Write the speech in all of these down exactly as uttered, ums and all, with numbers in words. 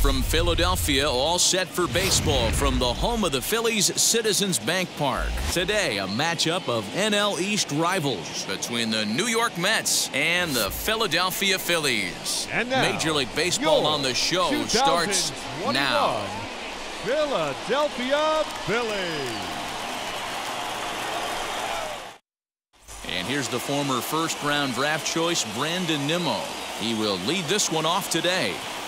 from Philadelphia, all set for baseball from the home of the Phillies, Citizens Bank Park. Today, a matchup of N L East rivals between the New York Mets and the Philadelphia Phillies. And now, Major League Baseball on the show starts now. Philadelphia Phillies. And here's the former first-round draft choice, Brandon Nimmo. He will lead this one off today.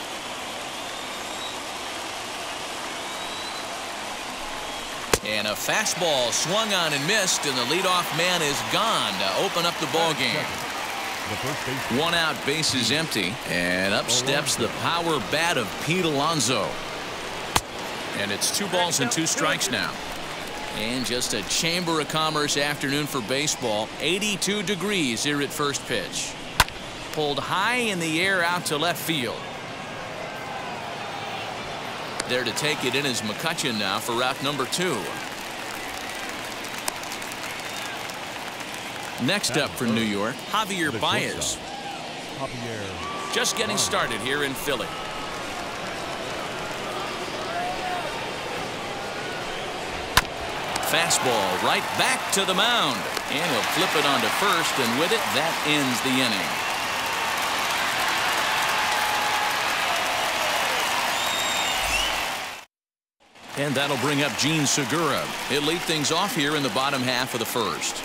And a fastball swung on and missed, and the leadoff man is gone to open up the ball game. One out, base is empty, and up steps the power bat of Pete Alonso. And it's two balls and two strikes now. And just a Chamber of Commerce afternoon for baseball. eighty-two degrees here at first pitch. Pulled high in the air out to left field. There to take it in is McCutchen now for route number two. Next up for New York, Javier Baez. Just getting started here in Philly. Fastball right back to the mound. And he'll flip it onto first, and with it, that ends the inning. And that'll bring up Gene Segura. He'll lead things off here in the bottom half of the first.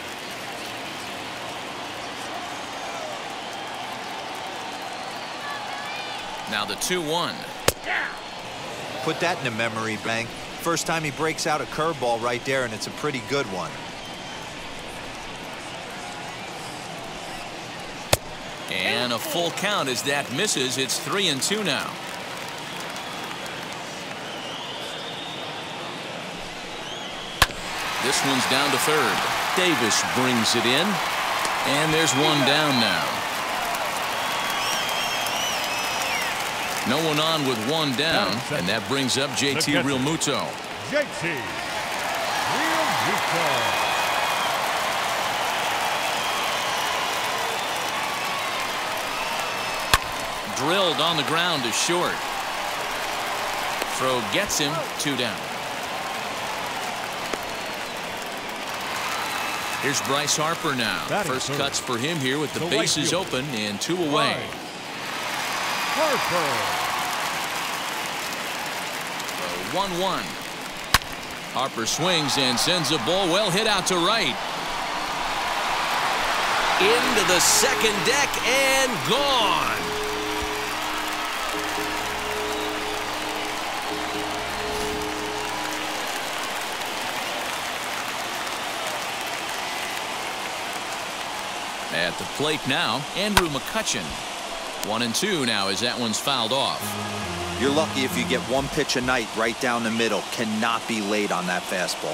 Now the two one. Put that in the memory bank. First time he breaks out a curveball right there, and it's a pretty good one. And a full count as that misses. It's three and two now. This one's down to third. Davis brings it in. And there's one down now. No one on with one down. And that brings up J T Realmuto. J T Realmuto. Drilled on the ground to short. Throw gets him. Two down. Here's Bryce Harper now. First cuts for him here with the bases open and two away. Harper. The one one. Harper swings and sends a ball well hit out to right. Into the second deck and gone. At the plate now, Andrew McCutchen. One and two now as that one's fouled off. You're lucky if you get one pitch a night right down the middle. Cannot be late on that fastball.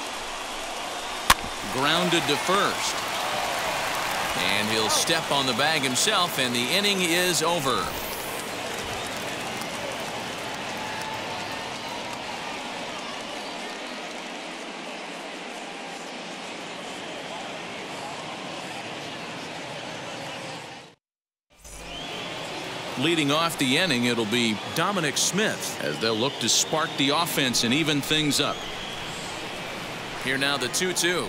Grounded to first. And he'll step on the bag himself, and the inning is over. Leading off the inning, it'll be Dominic Smith as they'll look to spark the offense and even things up. Here now the two two.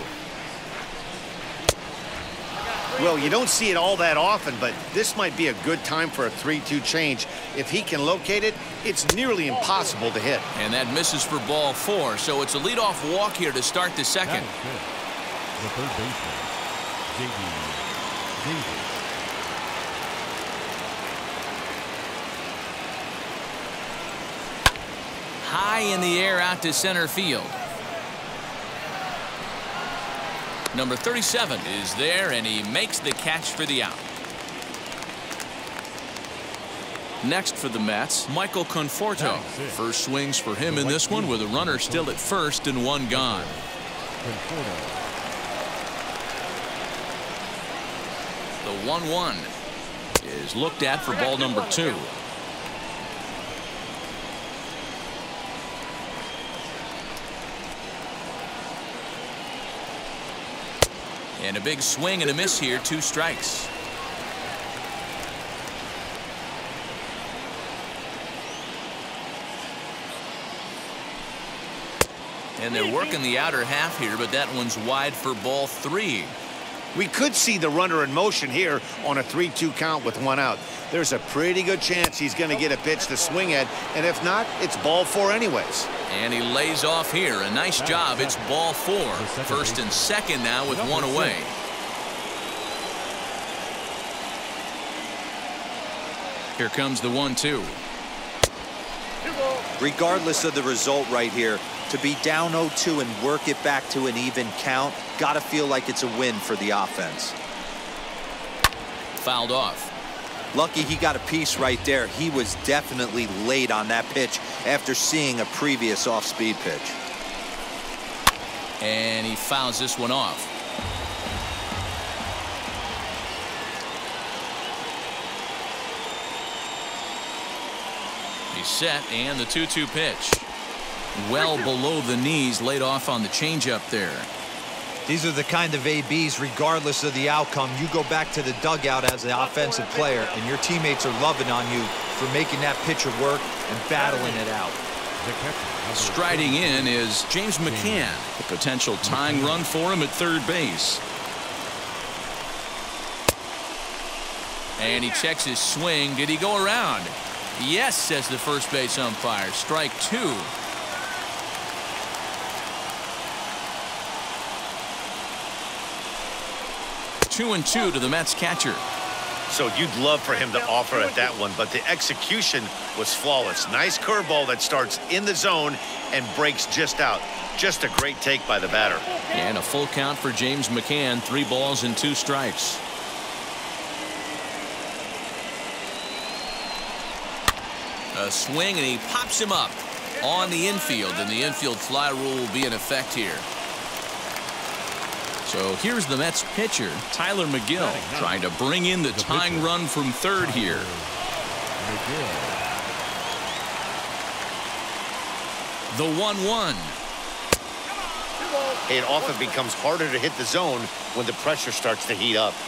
Well, you don't see it all that often, but this might be a good time for a three two change. If he can locate it, it's nearly impossible to hit. And that misses for ball four, so it's a leadoff walk here to start the second. The third baseman, J D Davis. High in the air out to center field. Number thirty-seven is there, and he makes the catch for the out. Next for the Mets, Michael Conforto. First swings for him in this one with a runner still at first and one gone. The one one is looked at for ball number two. And a big swing and a miss here, two strikes. And they're working the outer half here, but that one's wide for ball three. We could see the runner in motion here on a three two count with one out. There's a pretty good chance he's going to get a pitch to swing at, and if not, it's ball four anyways. And he lays off here. A nice job. It's ball four. First and second now with one away. Here comes the one two. Regardless of the result right here, to be down oh two and work it back to an even count, gotta feel like it's a win for the offense. Fouled off. Lucky he got a piece right there. He was definitely late on that pitch after seeing a previous off-speed pitch. And he fouls this one off. He's set, and the two two pitch. Well below the knees, laid off on the changeup there. These are the kind of A Bs, regardless of the outcome, you go back to the dugout as the offensive player, and your teammates are loving on you for making that pitcher work and battling it out. Striding in is James McCann, a potential tying run for him at third base. And he checks his swing. Did he go around? Yes, says the first base umpire. Strike two. Two and two to the Mets catcher. So you'd love for him to offer at that one, but the execution was flawless. Nice curveball that starts in the zone and breaks just out. Just a great take by the batter. And a full count for James McCann. Three balls and two strikes. A swing, and he pops him up on the infield, and the infield fly rule will be in effect here. So here's the Mets pitcher, Tyler McGill, trying to bring in the tying run from third here. The one one. It often becomes harder to hit the zone when the pressure starts to heat up.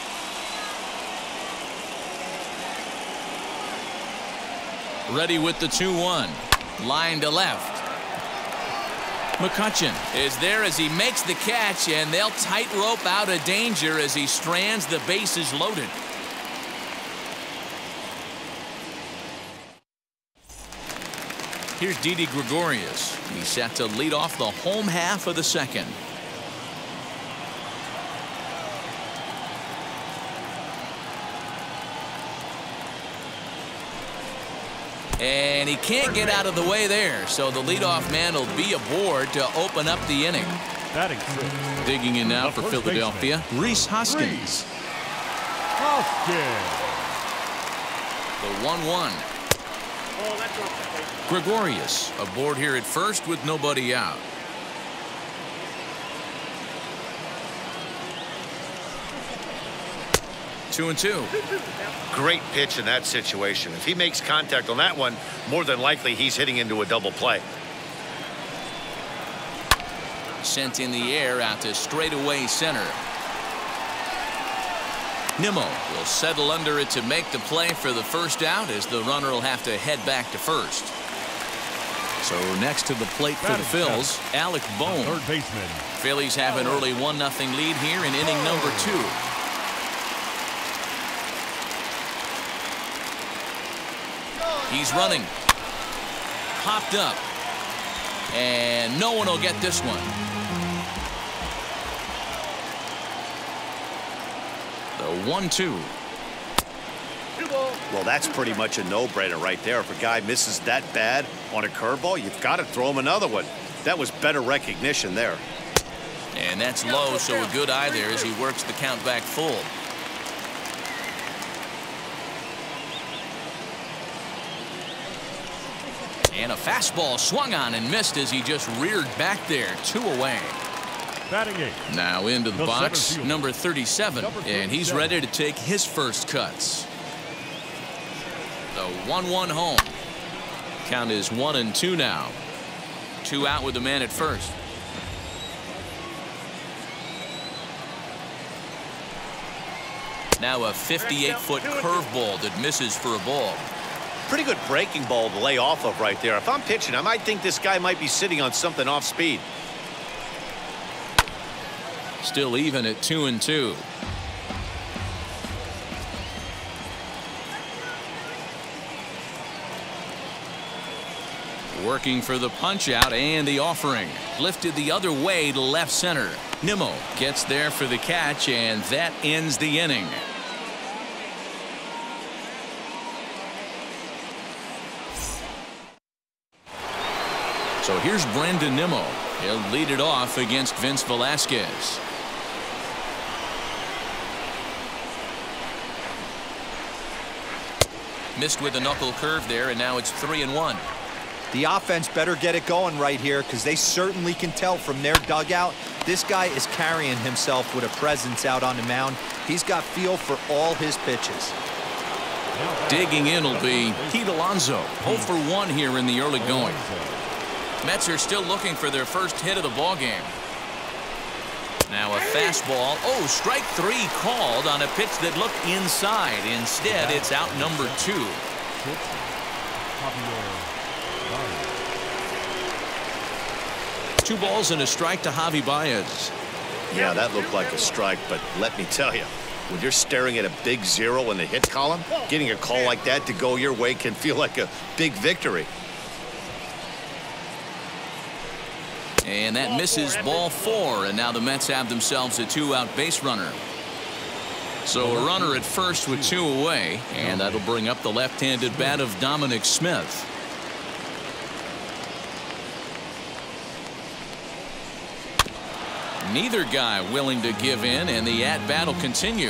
Ready with the two one. Line to left. McCutchen is there as he makes the catch, and they'll tightrope out of danger as he strands. The bases loaded. Here's Didi Gregorius. He's set to lead off the home half of the second. And he can't get out of the way there, so the leadoff man will be aboard to open up the inning. Digging in now for Philadelphia, Rhys Hoskins. The one one. Gregorius aboard here at first with nobody out. Two and two. Great pitch in that situation. If he makes contact on that one, more than likely he's hitting into a double play. Sent in the air out to straightaway center. Nimmo will settle under it to make the play for the first out, as the runner will have to head back to first. So next to the plate for the Phils, Alec Bohm. Third baseman. Phillies have an early one nothing lead here in inning number two. He's running. Popped up. And no one will get this one. The one two. Well, that's pretty much a no-brainer right there. If a guy misses that bad on a curveball, you've got to throw him another one. That was better recognition there. And that's low, so a good eye there as he works the count back full. And a fastball swung on and missed as he just reared back there. Two away. Batting eight. Now into the The box, center fielder. number thirty-seven, Number and he's thirty-seven. ready to take his first cuts. The one one home. Count is one and two now. Two out with the man at first. Now a fifty-eight foot curveball that misses for a ball. Pretty good breaking ball to lay off of right there. If I'm pitching, I might think this guy might be sitting on something off speed. Still even at two and two. Working for the punch out and the offering. Lifted the other way to left center. Nimmo gets there for the catch, and that ends the inning. So here's Brandon Nimmo. He'll lead it off against Vince Velasquez. Missed with a knuckle curve there, and now it's three and one. The offense better get it going right here, because they certainly can tell from their dugout this guy is carrying himself with a presence out on the mound. He's got feel for all his pitches. Digging in will be Pete Alonso. oh for one here in the early going. Mets are still looking for their first hit of the ball game. Now a fastball. Oh, strike three called on a pitch that looked inside. Instead, it's out number two. Two balls and a strike to Javi Baez. Yeah, that looked like a strike, but let me tell you, when you're staring at a big zero in the hit column, getting a call like that to go your way can feel like a big victory. And that misses ball four, and now the Mets have themselves a two-out base runner. So a runner at first with two away, and that'll bring up the left-handed bat of Dominic Smith. Neither guy willing to give in, and the at-bat will continue.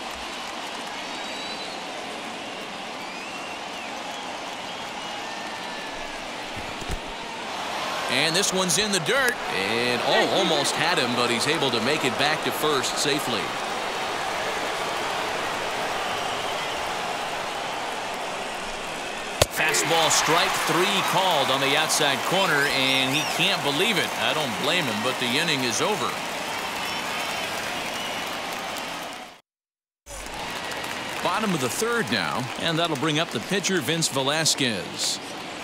And this one's in the dirt, and oh, almost had him, but he's able to make it back to first safely. Fastball strike three called on the outside corner, and he can't believe it. I don't blame him, but the inning is over. Bottom of the third now, and that'll bring up the pitcher Vince Velasquez.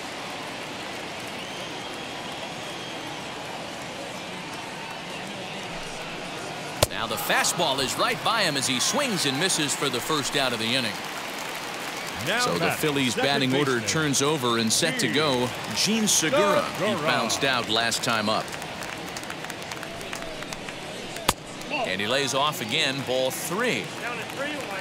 Now the fastball is right by him as he swings and misses for the first out of the inning. Now so the Phillies batting baseman. order turns over and set to go. Gene Segura. He bounced out last time up. And he lays off again, ball three. Down at three one.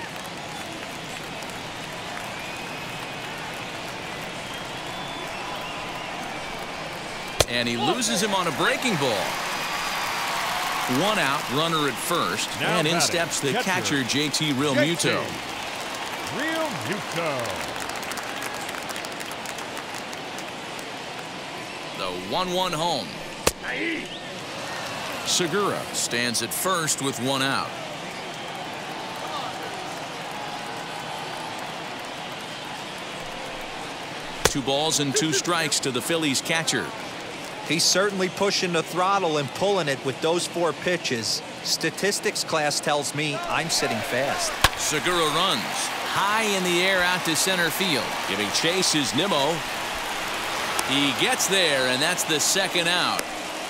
And he loses him on a breaking ball. One out, runner at first, Now and in batting, steps the catcher, catcher J T Realmuto. Real Muto. The one one home. Segura stands at first with one out. Two balls and two strikes to the Phillies catcher. He's certainly pushing the throttle and pulling it with those four pitches. Statistics class tells me I'm sitting fast. Segura runs high in the air out to center field. Giving chase is Nimmo. He gets there, and that's the second out.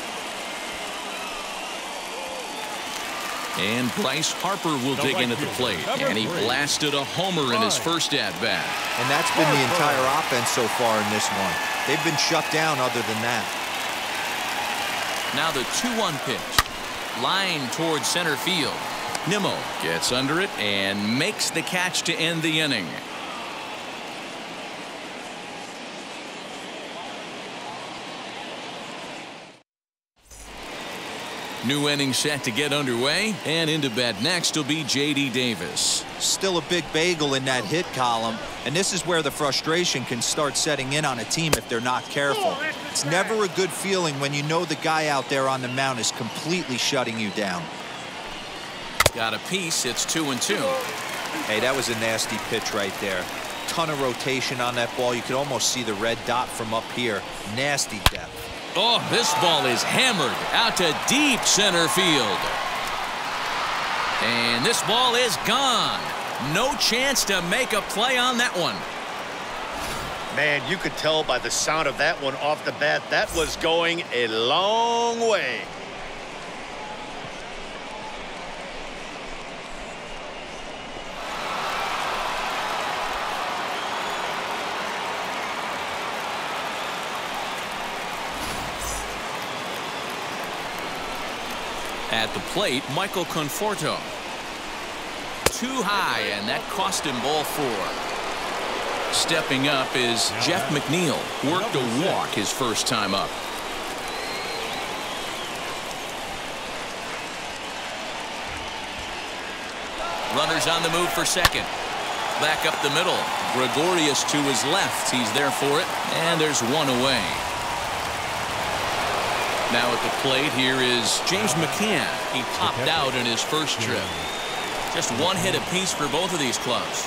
And Bryce Harper will dig in at the plate, and he blasted a homer in his first at-bat. And that's been the entire offense so far in this one. They've been shut down other than that. Now the two one pitch. Line towards center field. Nimmo gets under it and makes the catch to end the inning. New inning set to get underway, and into bat next will be J D Davis. Still a big bagel in that hit column, and this is where the frustration can start setting in on a team if they're not careful. It's never a good feeling when you know the guy out there on the mound is completely shutting you down. Got a piece. It's two and two. Hey, that was a nasty pitch right there. Ton of rotation on that ball. You could almost see the red dot from up here. Nasty depth. Oh, this ball is hammered out to deep center field. And this ball is gone. No chance to make a play on that one. Man, you could tell by the sound of that one off the bat that was going a long way. At the plate, Michael Conforto. Too high, and that cost him ball four. Stepping up is Jeff McNeil. Worked a walk his first time up. Runners on the move for second. Back up the middle. Gregorius to his left. He's there for it, and there's one away. Now at the plate, here is James McCann. He popped out in his first trip. Just one hit apiece for both of these clubs.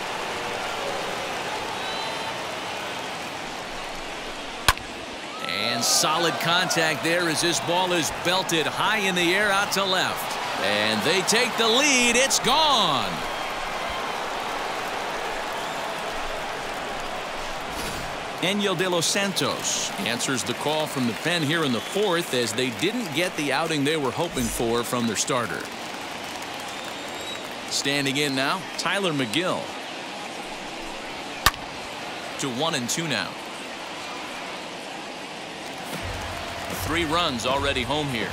And solid contact there as this ball is belted high in the air out to left. And they take the lead. It's gone. Enyel De Los Santos answers the call from the pen here in the fourth as they didn't get the outing they were hoping for from their starter. Standing in now, Tyler McGill. To one and two now. Three runs already home here.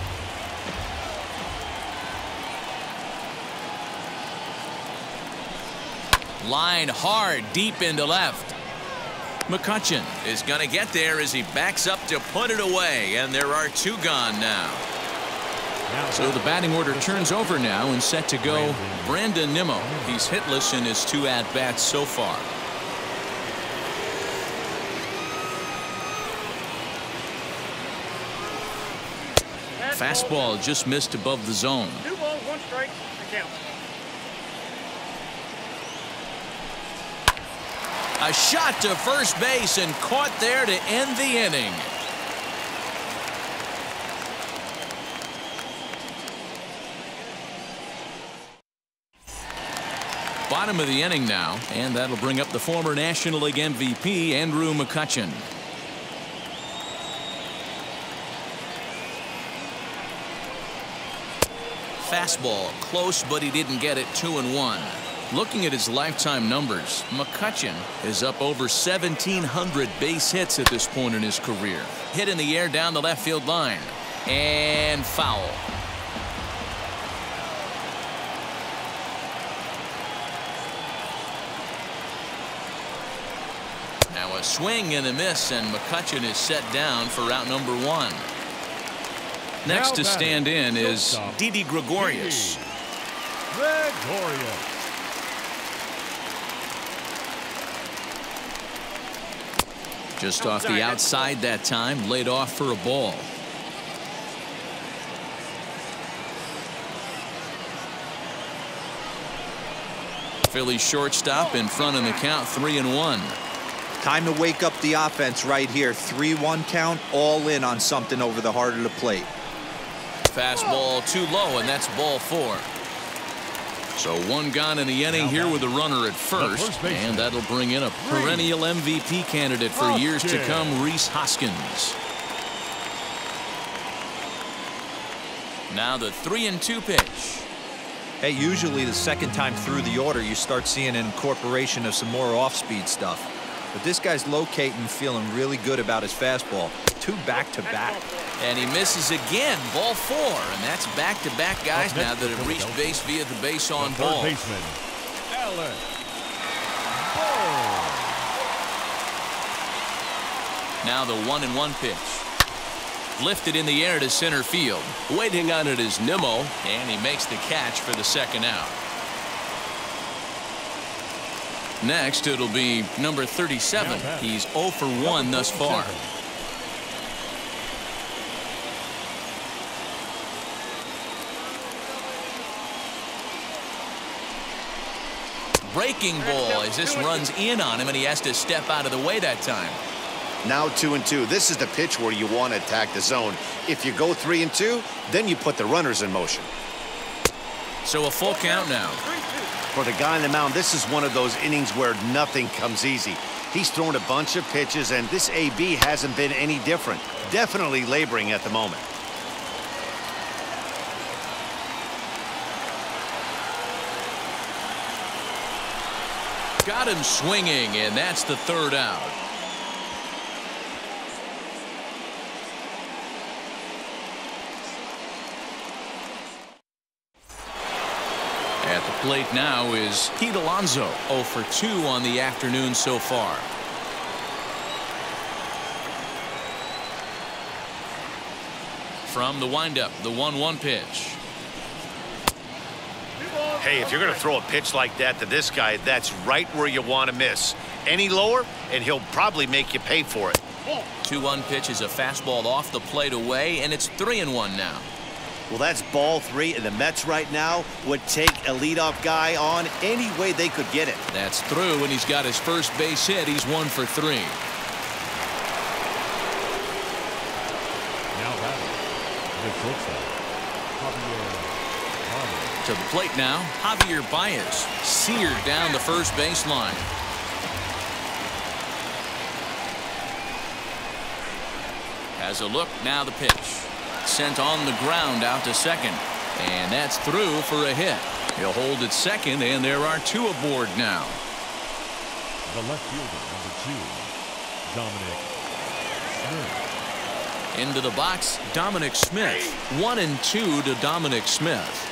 Line hard deep into left. McCutchen is going to get there as he backs up to put it away, and there are two gone now. So the batting order turns over now and set to go Brandon Nimmo. He's hitless in his two at-bats so far. Fastball just missed above the zone. Two balls, one strike, to count. A shot to first base and caught there to end the inning. Bottom of the inning now, and that'll bring up the former National League M V P Andrew McCutchen. Fastball close, but he didn't get it. Two and one. Looking at his lifetime numbers, McCutchen is up over seventeen hundred base hits at this point in his career. Hit in the air down the left field line. And foul. Now a swing and a miss, and McCutchen is set down for out number one. Next to stand in is Didi Gregorius. Gregorius. Just off the outside that time, laid off for a ball. Philly shortstop in front in the count, three and one. Time to wake up the offense right here. three one count, all in on something over the heart of the plate. Fastball too low, and that's ball four. So one gone in the inning here with a runner at first, and that'll bring in a perennial M V P candidate for years to come, Rhys Hoskins. Now the three and two pitch. Hey, usually the second time through the order you start seeing an incorporation of some more off-speed stuff. But this guy's locating, feeling really good about his fastball. Two back-to-back. And he misses again, ball four, and that's back-to-back guys now that have reached base via the base on ball. Third baseman, Alec Bohm. Now the one and one pitch. Lifted in the air to center field. Waiting on it is Nimmo, and he makes the catch for the second out. Next, it'll be number thirty-seven. He's oh for one thus far. Breaking ball as this runs in on him, and he has to step out of the way that time. Now two and two. This is the pitch where you want to attack the zone. If you go three and two, then you put the runners in motion. So a full count now. For the guy on the mound, this is one of those innings where nothing comes easy. He's thrown a bunch of pitches, and this A B hasn't been any different. Definitely laboring at the moment. Got him swinging, and that's the third out. At the plate now is Pete Alonso. oh for two on the afternoon so far. From the windup, the one one pitch. Hey, if you're going to throw a pitch like that to this guy, that's right where you want to miss. Any lower, and he'll probably make you pay for it. two one pitch is a fastball off the plate away, and it's three and one now. Well, that's ball three, and the Mets right now would take a leadoff guy on any way they could get it. That's through, and he's got his first base hit. He's one for three. Now batting, the shortstop, Javier Baez. To the plate now, Javier Baez. Seared down the first baseline. Has a look, now the pitch. Sent on the ground out to second. And that's through for a hit. He'll hold at second, and there are two aboard now. The left fielder, number two, Dominic Smith. Into the box, Dominic Smith. One and two to Dominic Smith.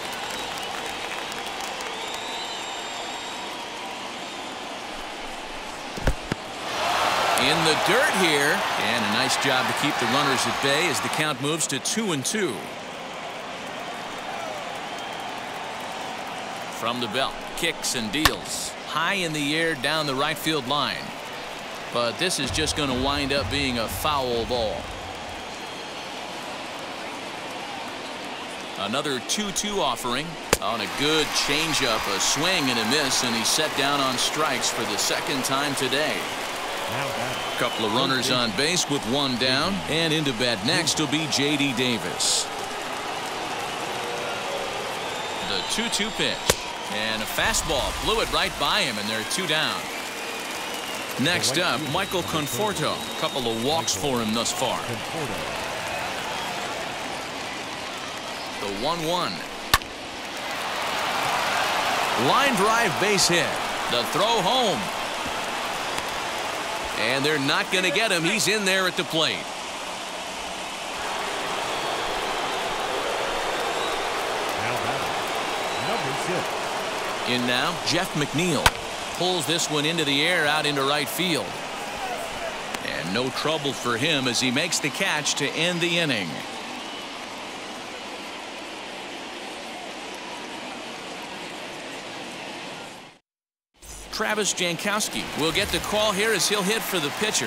In the dirt here, and a nice job to keep the runners at bay as the count moves to two and two. From the belt, kicks and deals high in the air down the right field line, but this is just going to wind up being a foul ball. Another two two offering on a good changeup, a swing and a miss, and he's set down on strikes for the second time today. A couple of runners on base with one down, and into bat next will be J D Davis. The two two pitch, and a fastball blew it right by him, and they're two down. Next up, Michael Conforto. A couple of walks for him thus far. The one one. Line drive base hit. The throw home. And they're not going to get him. He's in there at the plate. Now batting, number six. In now, Jeff McNeil. Pulls this one into the air out into right field. And no trouble for him as he makes the catch to end the inning. Travis Jankowski will get the call here as he'll hit for the pitcher.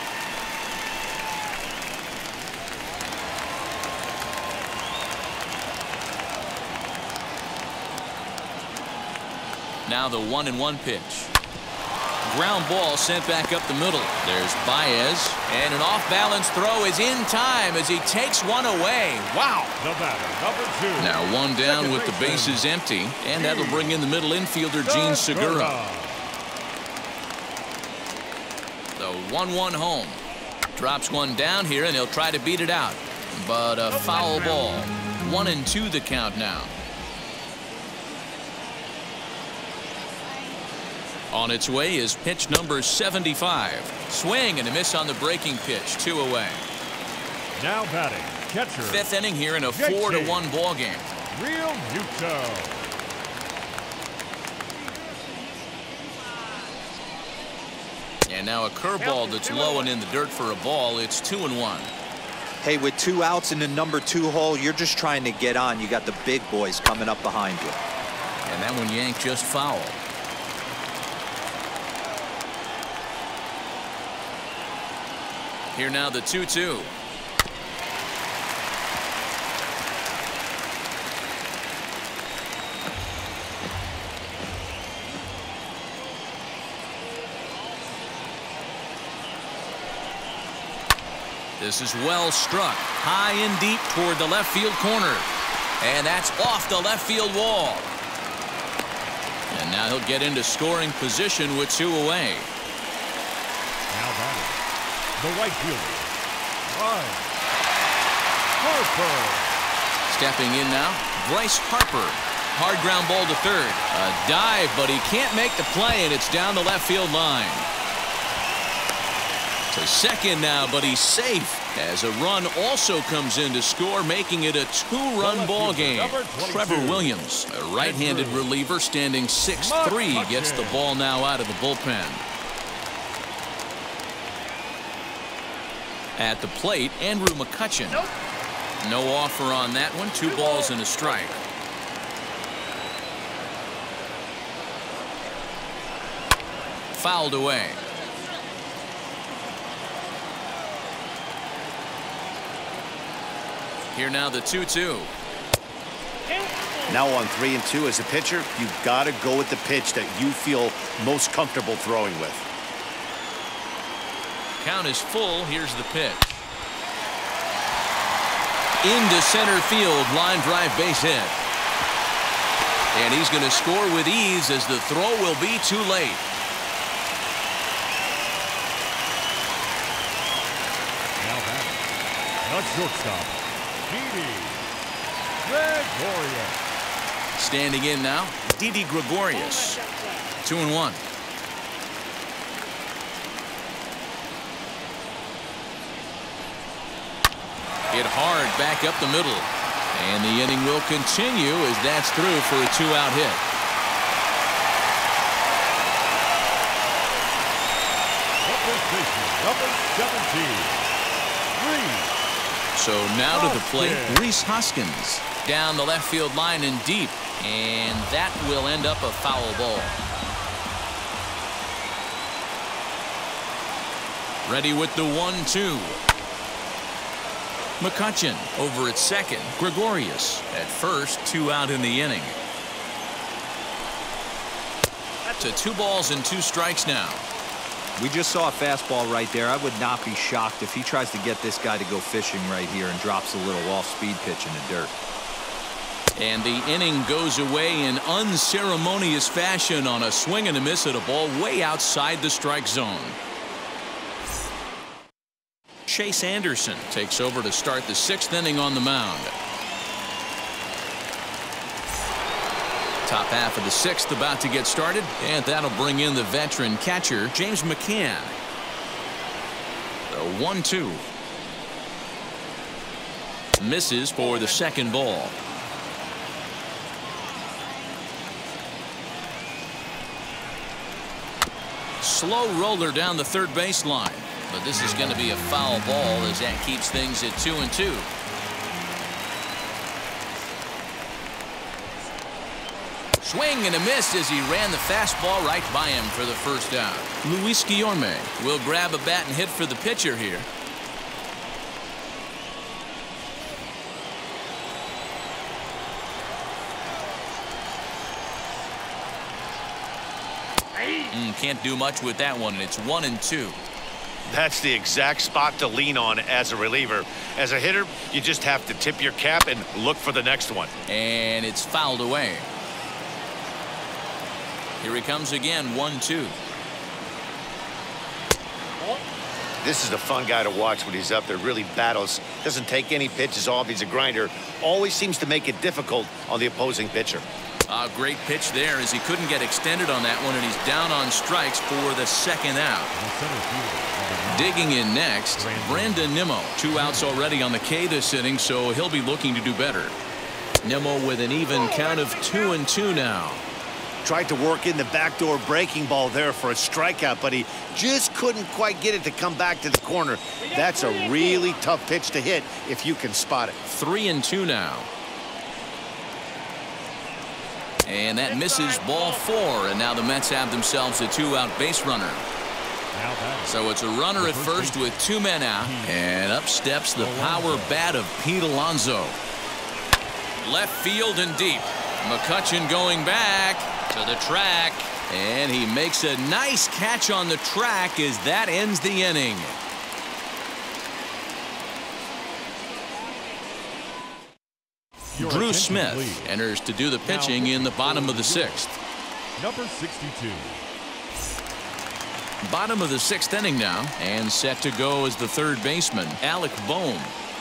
Now the one and one pitch. Ground ball sent back up the middle. There's Baez, and an off-balance throw is in time as he takes one away. Wow. The batter, number two. Now one down with the bases empty, and that'll bring in the middle infielder Gene Segura. The one one home. Drops one down here, and he'll try to beat it out. But a foul ball. One and two the count now. On its way is pitch number seventy-five. Swing and a miss on the breaking pitch. Two away. Now batting, catcher. Fifth inning here in a four to one ball game. Real Muto. And now a curveball that's low and in the dirt for a ball. It's two and one. Hey, with two outs in the number two hole, you're just trying to get on. You got the big boys coming up behind you. And that one yanked just foul. Here now the two two. This is well struck, high and deep toward the left field corner. And that's off the left field wall. And now he'll get into scoring position with two away. Now batting, the right fielder, Bryce Harper. Stepping in now, Bryce Harper. Hard ground ball to third. A dive, but he can't make the play, and it's down the left field line. To second now, but he's safe. as a run also comes in to score, making it a two-run ball game. Trevor Williams, a right-handed reliever standing six three, gets the ball now out of the bullpen. At the plate, Andrew McCutchen. No offer on that one. Two balls and a strike. Fouled away. Here now the two two. Now on three and two as a pitcher, you've got to go with the pitch that you feel most comfortable throwing with. Count is full. Here's the pitch. Into center field, line drive base hit. And he's going to score with ease as the throw will be too late. Now batting, the shortstop, Didi Gregorius. Standing in now, Didi Gregorius. Two and one. Hit hard back up the middle. And the inning will continue as that's through for a two-out hit. Number seventeen, Rhys. So now to the plate, Rhys Hoskins. Down the left field line and deep. And that will end up a foul ball. Ready with the one two. McCutchen over at second. Gregorius at first. Two out in the inning. To two balls and two strikes now. We just saw a fastball right there. I would not be shocked if he tries to get this guy to go fishing right here and drops a little off-speed pitch in the dirt. And the inning goes away in unceremonious fashion on a swing and a miss at a ball way outside the strike zone. Chase Anderson takes over to start the sixth inning on the mound. Top half of the sixth about to get started, and that'll bring in the veteran catcher James McCann. The one two. Misses for the second ball. Slow roller down the third baseline. But this is going to be a foul ball as that keeps things at two and two. Swing and a miss as he ran the fastball right by him for the first out. Luis Guillorme will grab a bat and hit for the pitcher here. Mm, can't do much with that one, and it's one and two. That's the exact spot to lean on as a reliever. As a hitter, you just have to tip your cap and look for the next one. And it's fouled away. Here he comes again, one two. This is a fun guy to watch when he's up there. Really battles. Doesn't take any pitches off. He's a grinder. Always seems to make it difficult on the opposing pitcher. A great pitch there as he couldn't get extended on that one, and he's down on strikes for the second out. Digging in next, Brandon Nimmo. Two outs already on the K this inning, so he'll be looking to do better. Nimmo with an even count of two and two now. Tried to work in the backdoor breaking ball there for a strikeout, but he just couldn't quite get it to come back to the corner. That's a really tough pitch to hit if you can spot it. Three and two now. And that misses, ball four, and now the Mets have themselves a two-out base runner. So it's a runner at first with two men out, and up steps the power bat of Pete Alonso. Left field and deep. McCutchen going back to the track, and he makes a nice catch on the track as that ends the inning. Drew Smith enters to do the pitching in the bottom of the sixth. Number sixty-two. Bottom of the sixth inning now, and set to go as the third baseman, Alec Bohm.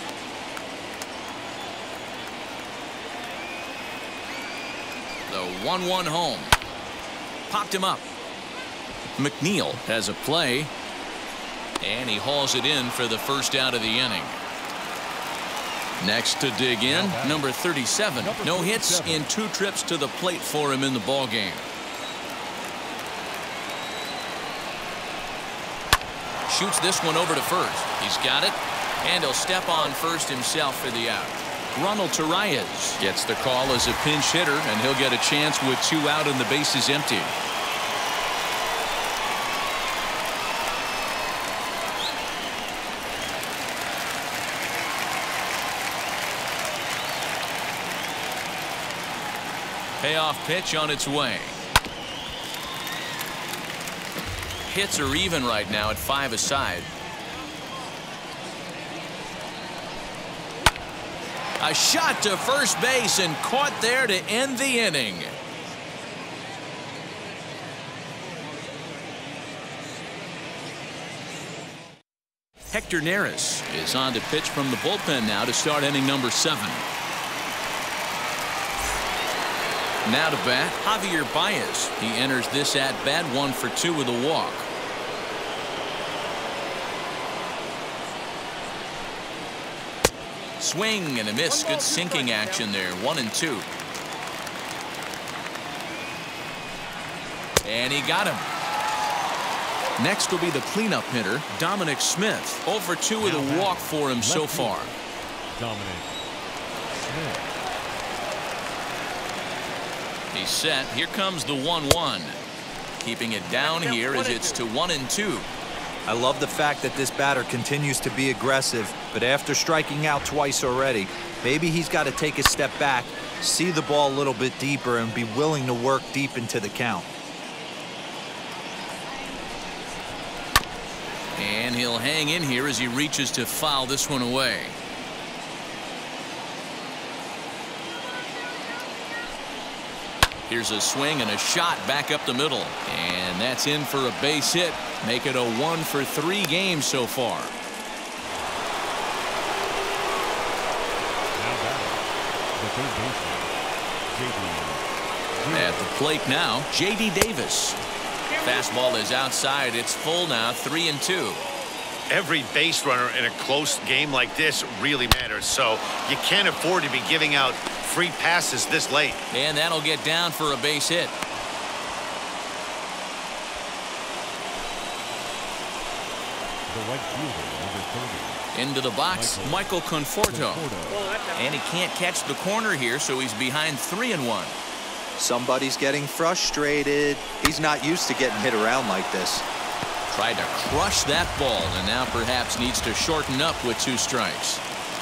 The one one home. Popped him up. McNeil has a play. And he hauls it in for the first out of the inning. Next to dig in, number thirty-seven. No hits in two trips to the plate for him in the ball game. Shoots this one over to first. He's got it, and he'll step on first himself for the out. Ronald Torreyes gets the call as a pinch hitter, and he'll get a chance with two out and the bases empty. Payoff pitch on its way. Hits are even right now at five aside. A shot to first base and caught there to end the inning. Hector Neris is on to pitch from the bullpen now to start inning number seven. Now to bat, Javier Baez. He enters this at bat one for two with a walk. Swing and a miss. Good sinking action there. One and two. And he got him. Next will be the cleanup hitter, Dominic Smith. oh for two with a walk for him so far. Dominic Smith. He's set. Here comes the one one. Keeping it down here as it's to one and two. I love the fact that this batter continues to be aggressive, but after striking out twice already, maybe he's got to take a step back, see the ball a little bit deeper, and be willing to work deep into the count. And he'll hang in here as he reaches to foul this one away. Here's a swing and a shot back up the middle. And that's in for a base hit. Make it a one for three games so far. At the plate now, J D Davis. Fastball is outside. It's full now, three and two. Every base runner in a close game like this really matters, so you can't afford to be giving out free passes this late. And that'll get down for a base hit. The right fielder, number thirty. Into the box, Michael, Michael Conforto. Conforto. And he can't catch the corner here, so he's behind three and one. Somebody's getting frustrated. He's not used to getting hit around like this. Tried to crush that ball, and now perhaps needs to shorten up with two strikes.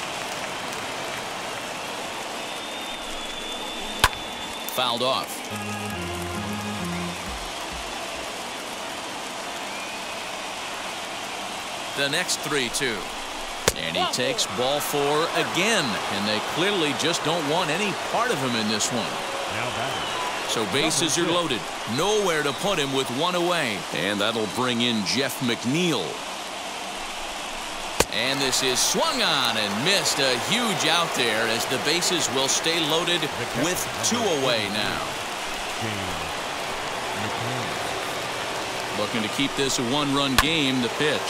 Fouled off. The next three two. And he takes ball four again, and they clearly just don't want any part of him in this one. Now batting. So bases are loaded. Nowhere to put him with one away. And that'll bring in Jeff McNeil. And this is swung on and missed. A huge out there as the bases will stay loaded with two away now. Looking to keep this a one-run game. The pitch.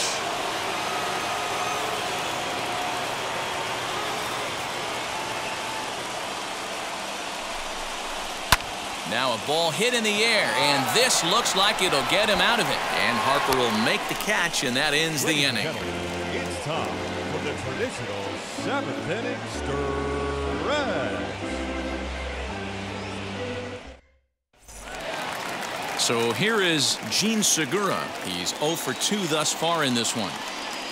Now a ball hit in the air, and this looks like it'll get him out of it. And Harper will make the catch, and that ends the inning. It's time for the traditional seventh inning stretch. So here is Jean Segura. He's oh for two thus far in this one.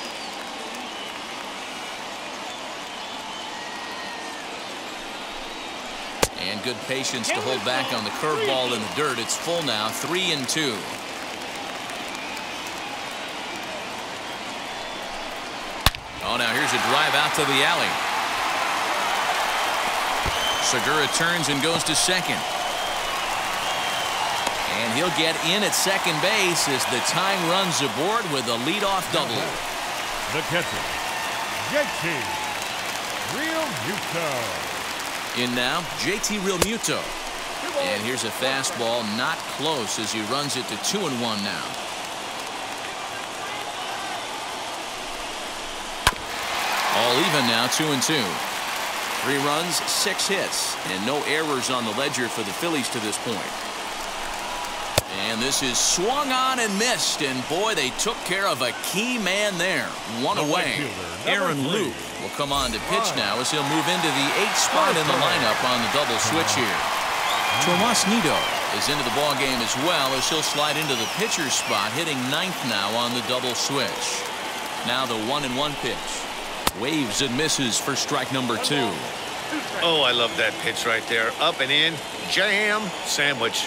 And good patience to hold back on the curveball in the dirt. It's full now, three and two. Oh, now here's a drive out to the alley. Segura turns and goes to second. And he'll get in at second base as the tying runs aboard with a leadoff double. The catcher, J T Realmuto. In now, J T Realmuto. And here's a fastball not close as he runs it to two and one now. All even now, two and two. Three runs, six hits, and no errors on the ledger for the Phillies to this point. And this is swung on and missed, and boy, they took care of a key man there. One away. Aaron Loup will come on to pitch now as he'll move into the eighth spot in the lineup on the double switch here. Tomas Nido is into the ball game as well as he'll slide into the pitcher's spot, hitting ninth now on the double switch. Now the one and one pitch. Waves and misses for strike number two. Oh, I love that pitch right there. Up and in, jam, sandwich.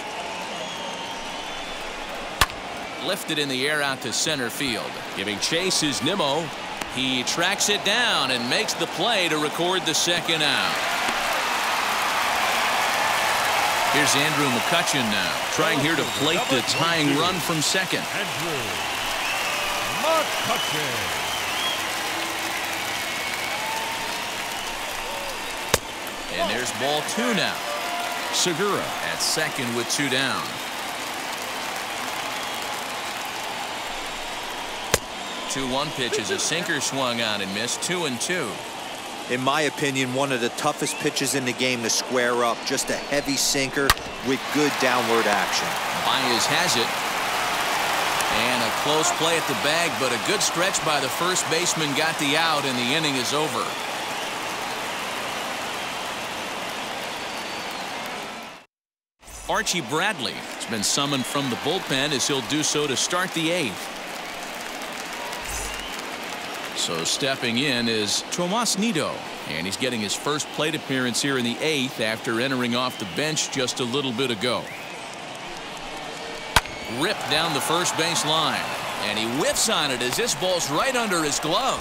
Lifted in the air out to center field. Giving chase is Nimmo. He tracks it down and makes the play to record the second out. Here's Andrew McCutchen now, trying here to plate the tying run from second. Andrew McCutchen. And there's ball two now. Segura at second with two down. two one pitch is a sinker swung on and missed. Two and two. In my opinion, one of the toughest pitches in the game to square up. Just a heavy sinker with good downward action. Baez has it. And a close play at the bag, but a good stretch by the first baseman got the out, and the inning is over. Archie Bradley has been summoned from the bullpen as he'll do so to start the eighth. So stepping in is Tomas Nido, and he's getting his first plate appearance here in the eighth after entering off the bench just a little bit ago. Ripped down the first base line, and he whiffs on it as this ball's right under his glove.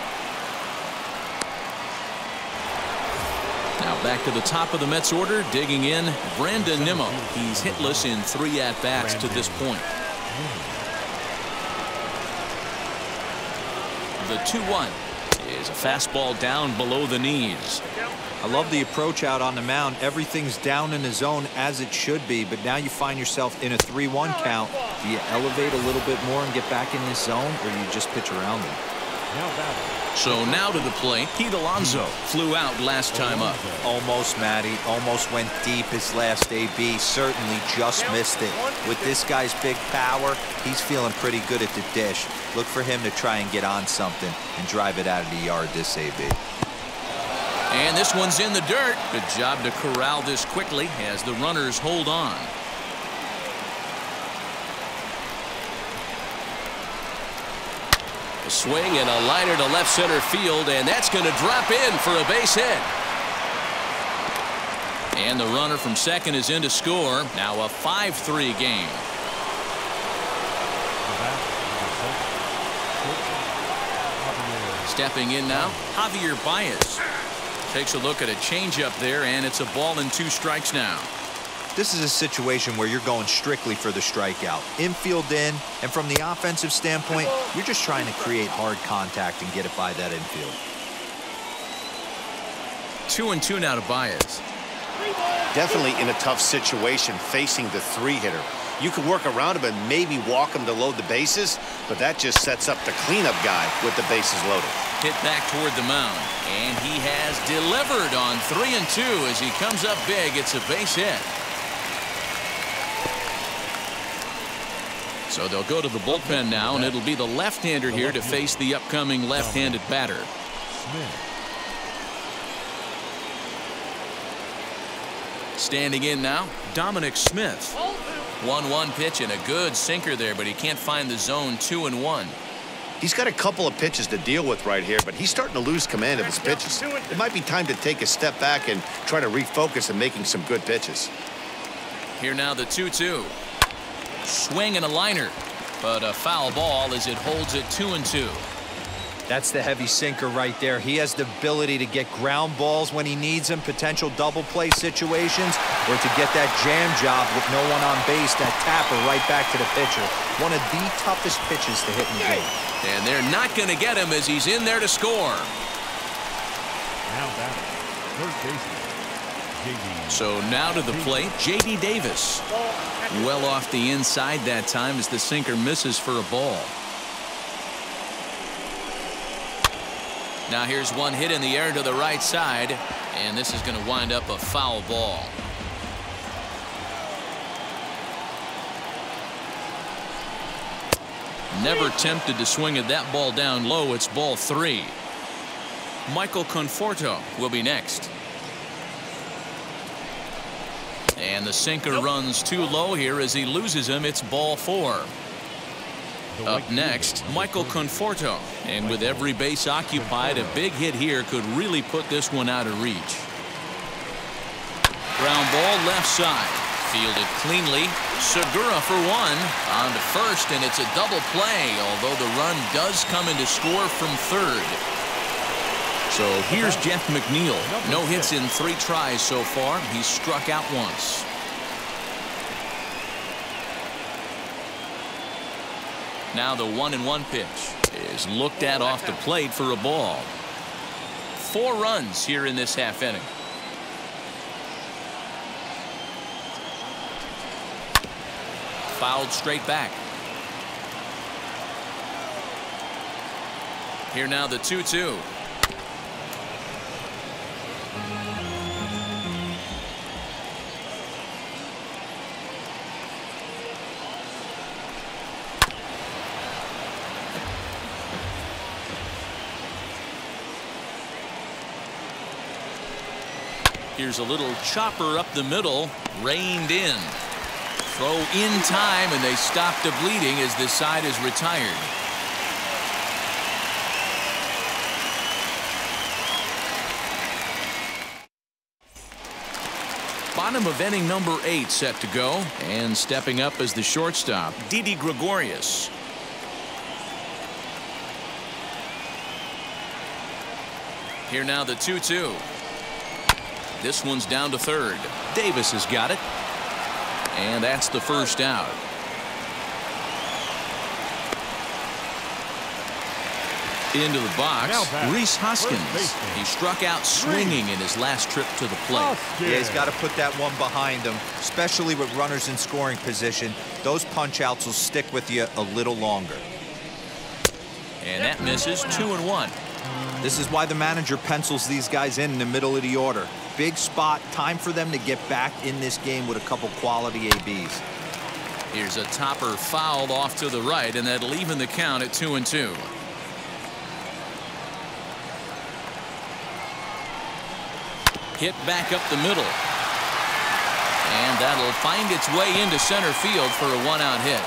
Now back to the top of the Mets order, digging in, Brandon Nimmo. He's hitless in three at-bats to this point. The two one is a fastball down below the knees. I love the approach out on the mound. Everything's down in the zone as it should be, but now you find yourself in a three one count. Do you elevate a little bit more and get back in this zone, or do you just pitch around it? So now to the plate, Pete Alonso flew out last time up. Almost, Matty. Almost went deep his last A B. Certainly just missed it. With this guy's big power, he's feeling pretty good at the dish. Look for him to try and get on something and drive it out of the yard this A B. And this one's in the dirt. Good job to corral this quickly as the runners hold on. A swing and a liner to left center field, and that's going to drop in for a base hit. And the runner from second is in to score. Now a five three game. Stepping in now, Javier Baez. Takes a look at a changeup there, and it's a ball and two strikes now. This is a situation where you're going strictly for the strikeout. Infield in, and from the offensive standpoint, you're just trying to create hard contact and get it by that infield. Two and two now to Baez. Definitely in a tough situation facing the three-hitter. You can work around him and maybe walk him to load the bases, but that just sets up the cleanup guy with the bases loaded. Hit back toward the mound, and he has delivered on three and two as he comes up big. It's a base hit. So they'll go to the bullpen now, and it'll be the left-hander here to face the upcoming left-handed batter. Standing in now, Dominic Smith. one one pitch and a good sinker there, but he can't find the zone. Two and one. He's got a couple of pitches to deal with right here, but he's starting to lose command of his pitches. It might be time to take a step back and try to refocus on making some good pitches. Here now the two two. Swing and a liner, but a foul ball as it holds it two and two. That's the heavy sinker right there. He has the ability to get ground balls when he needs them, potential double play situations, or to get that jam job with no one on base, that tapper right back to the pitcher. One of the toughest pitches to hit in the game. And they're not going to get him as he's in there to score. Now batting, third baseman, J D. So now to the plate, J D Davis. Well off the inside that time as the sinker misses for a ball. Now here's one hit in the air to the right side, and this is going to wind up a foul ball. Never tempted to swing at that ball down low. It's ball three. Michael Conforto will be next. And the sinker nope. runs too low here as he loses him. It's ball four. Up next, Michael Conforto. And with every base occupied, a big hit here could really put this one out of reach. Ground ball left side. Fielded cleanly. Segura for one. On to first, and it's a double play, although the run does come in to score from third. So here's Jeff McNeil. No hits in three tries so far. He's struck out once. Now the one and one pitch is looked at off the plate for a ball. Four runs here in this half inning. Fouled straight back. Here now the two two. Here's a little chopper up the middle, reined in. Throw in time, and they stop the bleeding as this side is retired. Bottom of inning number eight set to go, and stepping up as the shortstop, Didi Gregorius. Here now the two two. This one's down to third. Davis has got it. And that's the first out. Into the box, Rhys Hoskins. He struck out swinging in his last trip to the plate. Yeah, he's got to put that one behind him, especially with runners in scoring position. Those punch outs will stick with you a little longer. And that misses. Two and one. This is why the manager pencils these guys in in the middle of the order. Big spot, time for them to get back in this game with a couple quality A Bs. Here's a topper fouled off to the right, and that'll even the count at two and two. Hit back up the middle. And that'll find its way into center field for a one-out hit.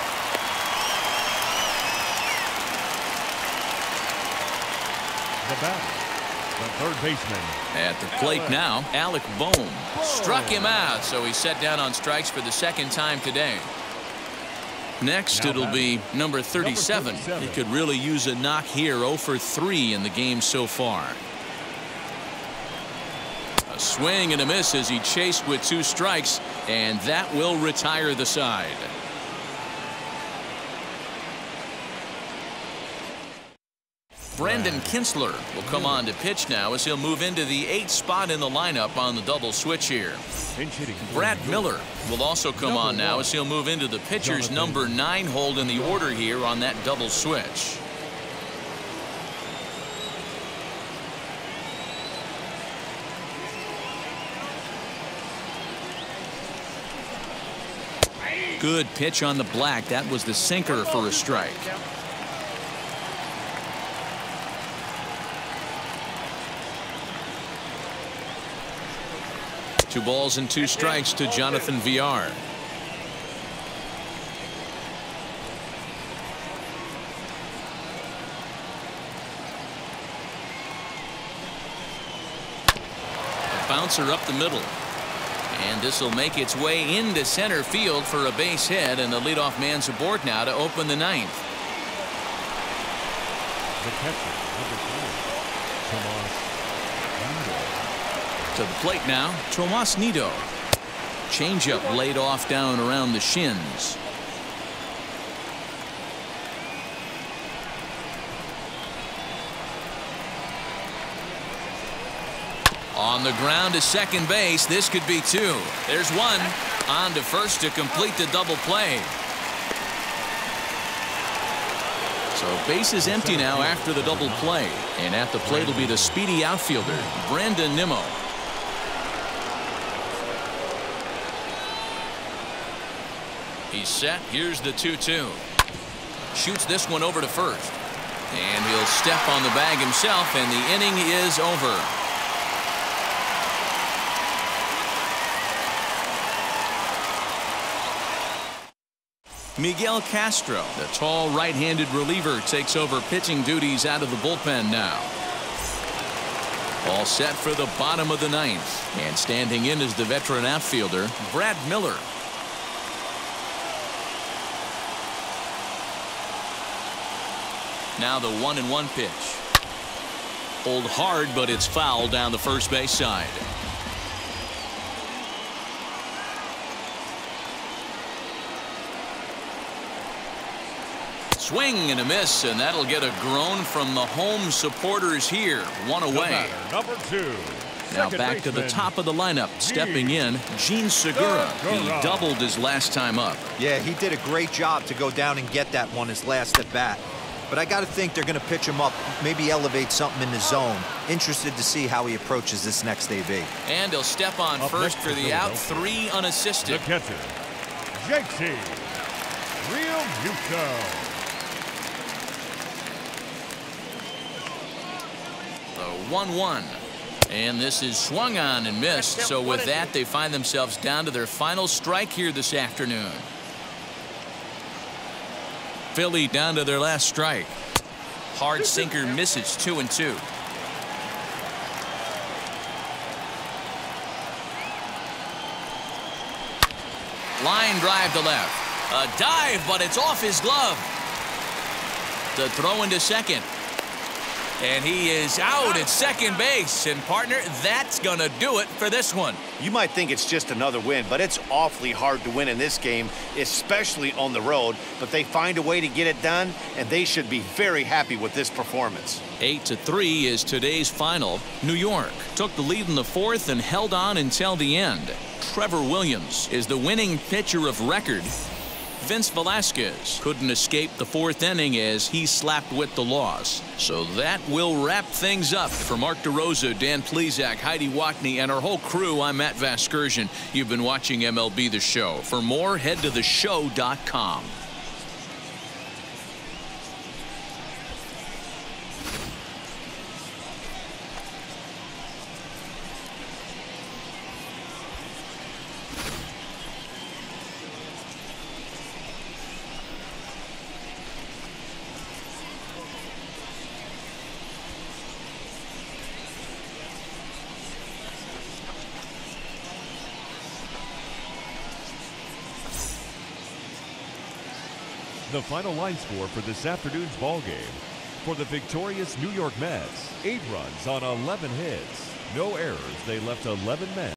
The batter, the third baseman. At the plate now, Alec Bohm. Struck him out, so he's set down on strikes for the second time today. Next, it'll be number thirty-seven. He could really use a knock here. oh for three in the game so far. A swing and a miss as he chased with two strikes, and that will retire the side. Brandon Kintzler will come on to pitch now as he'll move into the eighth spot in the lineup on the double switch here. Brad Miller will also come on now as he'll move into the pitcher's number nine hold in the order here on that double switch. Good pitch on the black. That was the sinker for a strike. Two balls and two strikes to Jonathan Villar. A bouncer up the middle. And this will make its way into center field for a base hit, and the leadoff man's aboard now to open the ninth. The catcher, number four, Tomas Nido. To the plate now, Tomas Nido. Changeup laid off down around the shins. On the ground to second base. This could be two. There's one. On to first to complete the double play. So base is empty now after the double play. And at the plate will be the speedy outfielder, Brandon Nimmo. He's set. Here's the two two. Shoots this one over to first. And he'll step on the bag himself, and the inning is over. Miguel Castro, the tall right-handed reliever, takes over pitching duties out of the bullpen now. All set for the bottom of the ninth. And standing in is the veteran outfielder, Brad Miller. Now the one and one pitch. Pulled hard, but it's foul down the first base side. Swing and a miss, and that'll get a groan from the home supporters here. One away. Number two. Now back to the top of the lineup. Stepping in, Gene Segura. He doubled his last time up. Yeah, he did a great job to go down and get that one his last at bat. But I got to think they're going to pitch him up, maybe elevate something in the zone. Interested to see how he approaches this next A B. And he'll step on Up first next for to the out, Philadelphia. three unassisted. The catcher, J T Realmuto. The one one. And this is swung on and missed. So with that, they find themselves down to their final strike here this afternoon. Philly down to their last strike. Hard sinker misses, two and two. Line drive to left. A dive, but it's off his glove. The throw into second. And he is out at second base. And partner, that's going to do it for this one. You might think it's just another win, but it's awfully hard to win in this game, especially on the road. But they find a way to get it done, and they should be very happy with this performance. Eight to three is today's final. New York took the lead in the fourth and held on until the end. Trevor Williams is the winning pitcher of record. Vince Velasquez couldn't escape the fourth inning as he slapped with the loss. So that will wrap things up. For Mark DeRosa, Dan Plesac, Heidi Watney, and our whole crew, I'm Matt Vasgersian. You've been watching M L B The Show. For more, head to the show dot com. The final line score for this afternoon's ball game. For the victorious New York Mets, eight runs on eleven hits. No errors. They left eleven men.